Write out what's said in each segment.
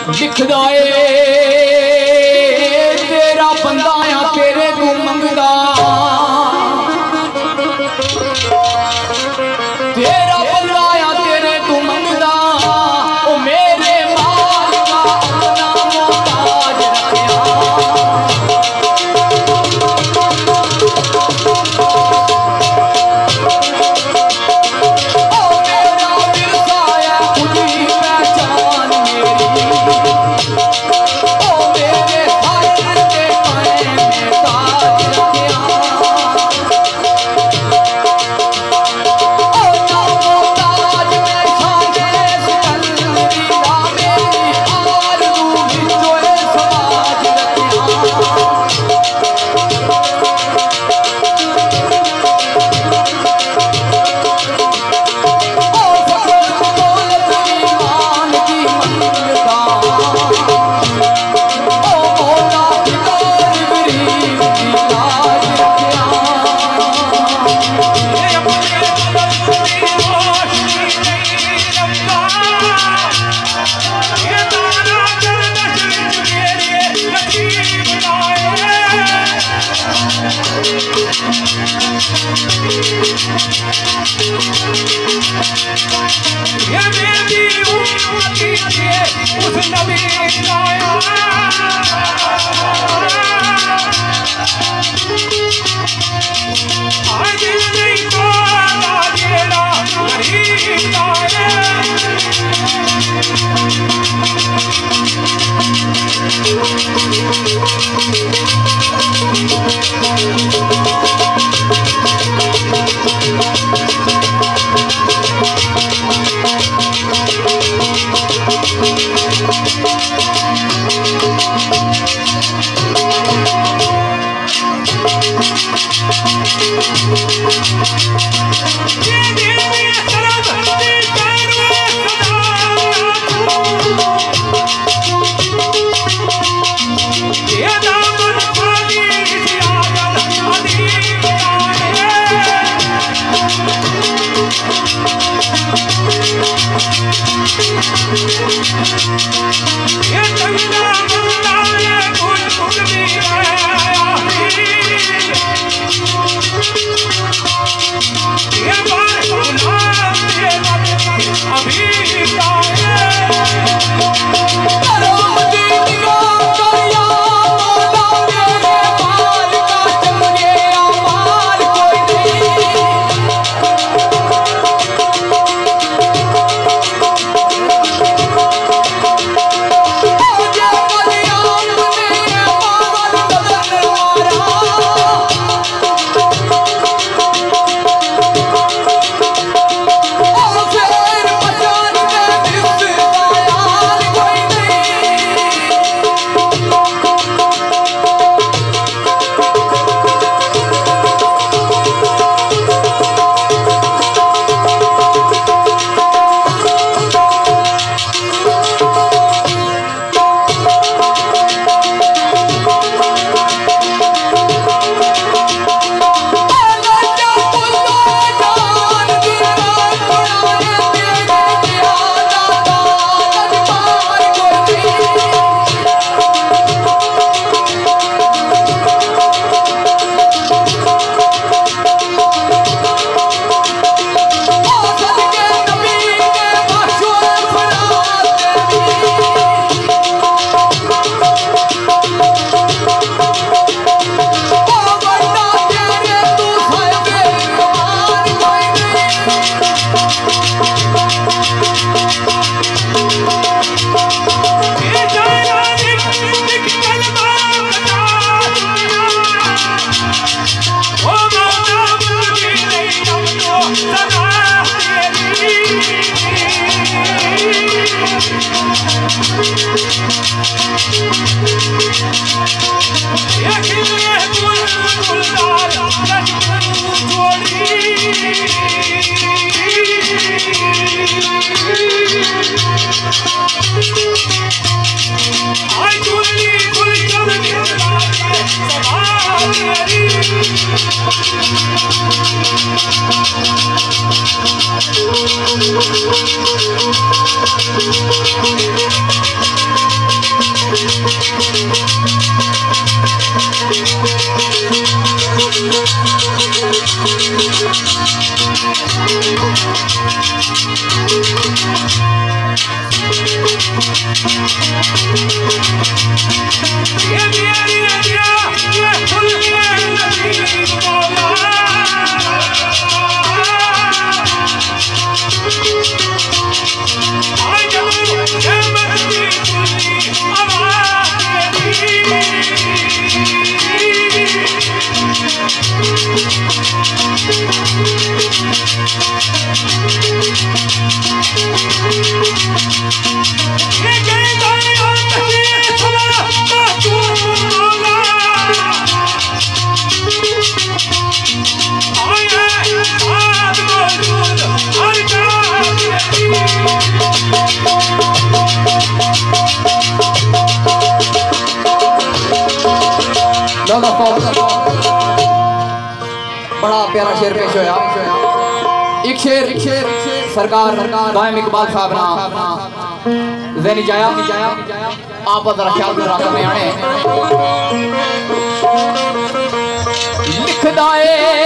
दिखदा ए तेरा बंदा आ तेरे तू मंगदा तेरा बंदा आ तेरे तू मंगदा ओ मेरे माल का अपना मोहताज रखिया Thank you. बड़ा प्यारा शेर पेश होया। एक शेर सरकार दायम इकबाल साहब ना ज़हनी जाया आप जरा ख्याल करा करने आने लिखदा ए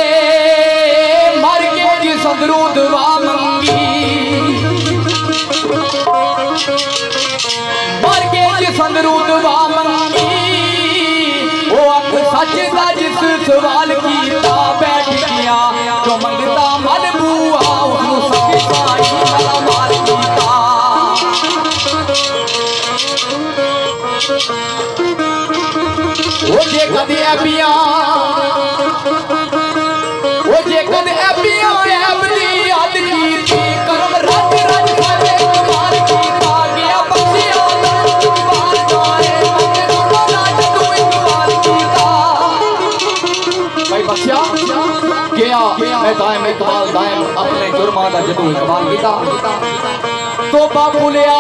मर के जिस अंदरू दुआ मंगी मर के जिस अंदरू दुआ मंगी वो अख सच दा जिस सवाल कीता बैठ गया जो मंगता मल बुआ उसनू सखी पाई वाला मार कीता वो जे कदी ऐबियां वो जे कदी ऐबियां ऐब दी याद कीती करम रज रज करे कमाल कीता गया बखिया बार जाए मंगे गुना जदू इकबाल कीता भाई बखिया गया मैं दायम इकबाल दायम अपने जुर्मां दा जदू इकबाल कीता तोबा भुलिया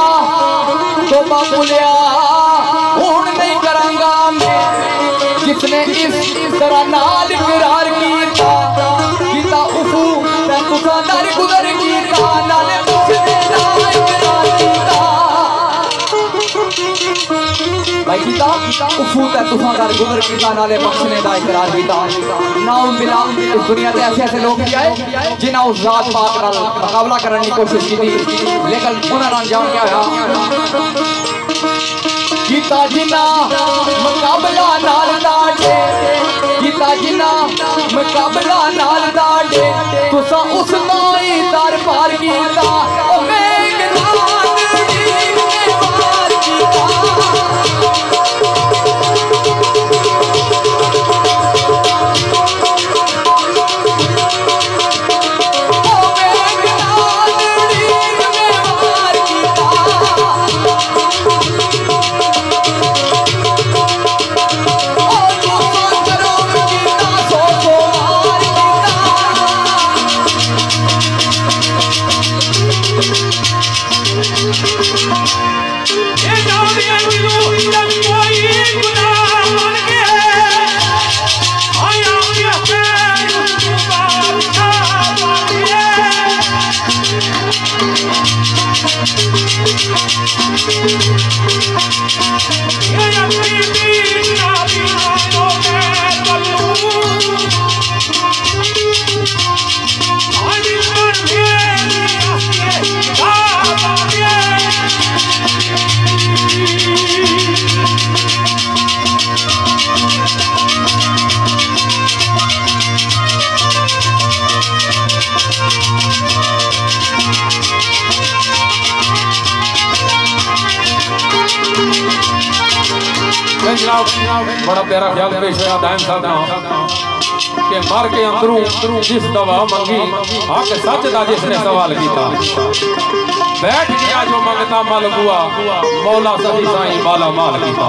हुण नहीं करांगा मैं जिसने इस तरह नाल इकरार कीता उफू ते तुसा दर गुजर कीता नाले मुझने ना इकरार कीता भाई कीता उफू ते तुसा दर गुजर कीता नाले बख्शने दा इकरार कीता ना मिला इस दुनिया ते ऐसे लोग भी आए जिन्हां उस जात पाक नाल मुकाबला करने की कोशिश की लेकिन उन्हां नाल जान क्या होया गीता जिना मुकाबला नाल डाटे गीता जिना मुकाबला नाल डाटे तुसा उस नाई दर पार कीता ओ मेघनाथ दी पार कीता बड़ा प्यारा ख्याल पेश होया दायम साहब ना कि मर के अंदरू जिस दवा मंगी हक सच दा जिसने सवाल किया बैठ गया जो मंगता मल बुआ मौला सही साईं माला माल कीता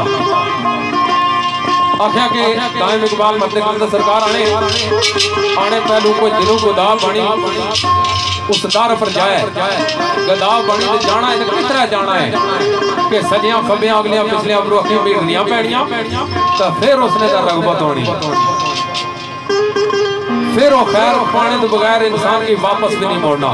आख्या के दायम इकबाल मर्द सरकार आने पहलू कोई दिलों को दा बनी उस दर पर जाए गदा बनी तो जाना है किस तरह जाना है कि सजियां खबियां अगलियां पिछलियां अबरू अखियां मीटनियां पैणियां तो फिर उसने तो रगबत होनी फिर वो खैर पाने तो बगैर इंसान की वापस भी नहीं मोड़ना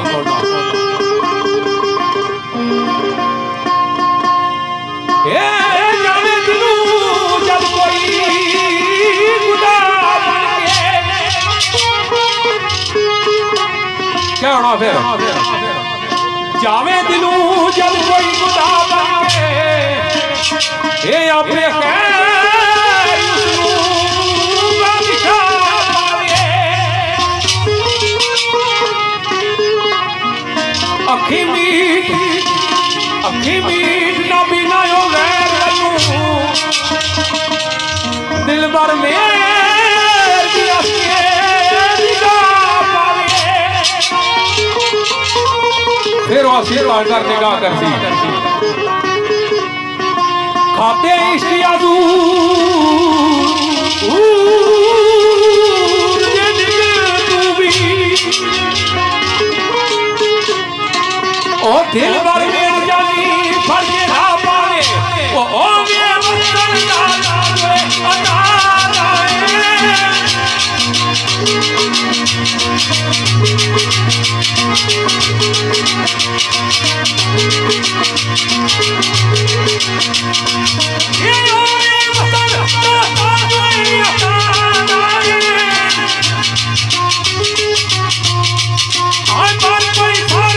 क्या होना फिर जावे दिलू जब कोई खुदा बन के ये आपे अखी मीट ना बिना यो गैर दिल भर में फिर वो आशीर्वाद कर निगाह करती खाते इश्किया ओ दिल भर में जानी फर्जे ना पाए ओ ओगे वतन ना लावे अता ये ओगे वतन ना लावे आई बार कोई घर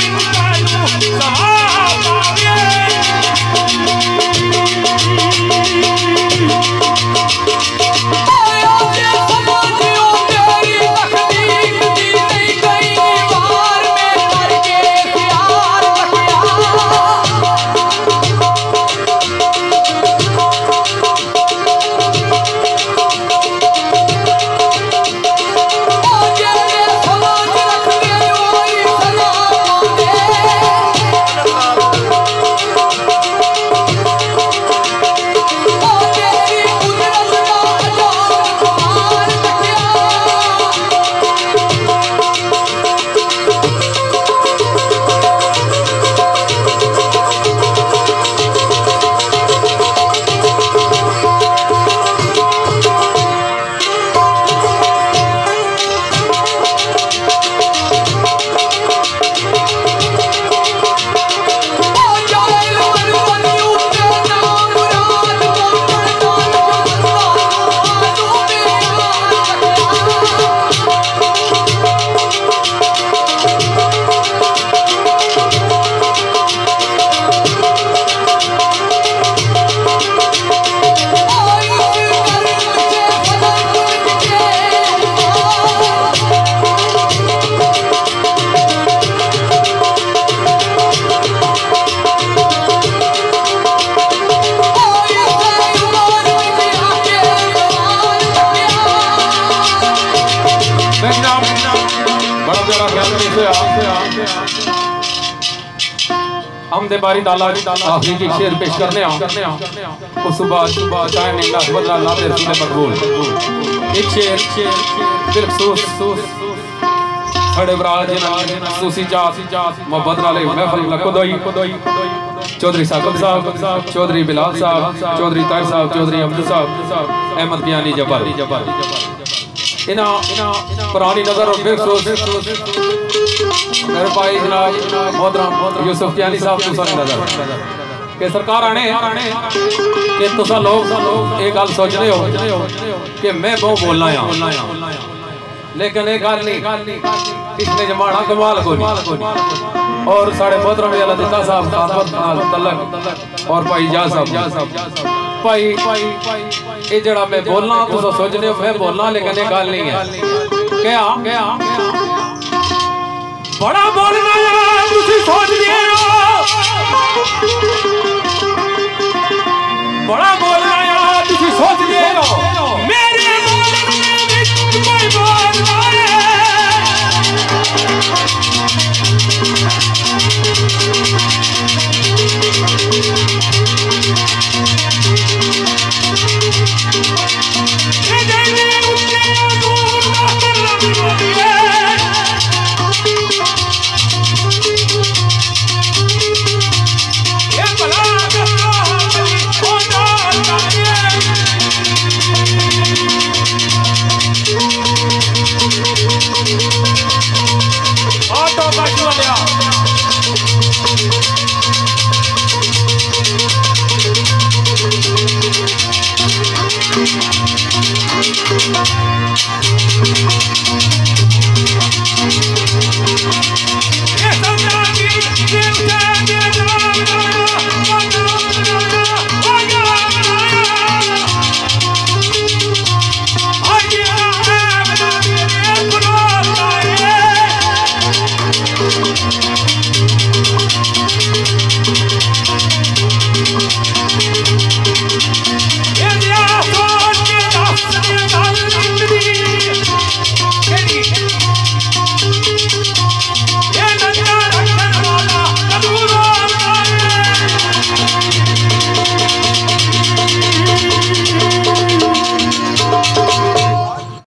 हम दे बारी डाला आखिरी की शेर पेश करने उस सुबह चाहे ने अल्लाह बदला अल्लाह दे रसूल मकबूल एक शेर बिलखसूस खड़े बराज सूसी जा मोहब्बत नाले महफिल लकोदोई चौधरी साकिब साहब चौधरी बिलाल साहब चौधरी ताहिर साहब चौधरी अब्दुल साहब अहमद कियानी जब्बार इना पुरानी नजर और बिलखसूस मेरे भाई जनाब मोहतरम यूसुफ कियानी साहब तुसां नजर के सरकार आने कि तुसा लोग एक गल सोच रहे हो कि मैं बहुत बोलना है लेकिन एक गल नहीं इसने जमाना कमाल को और साढ़े मोहतरम अल्लाह दिता साहब खानपत तलक और भाई जा साहब भाई ये जड़ा मैं बोलना तुसा सोच रहे हो मैं बोलना लेकिन ये गल नहीं है क्या बड़ा बोलना यार तुसी सोच रहे हो बड़ा बोलना यार तुसी सोच रहे हो मेरे बोलने में कोई बोलना है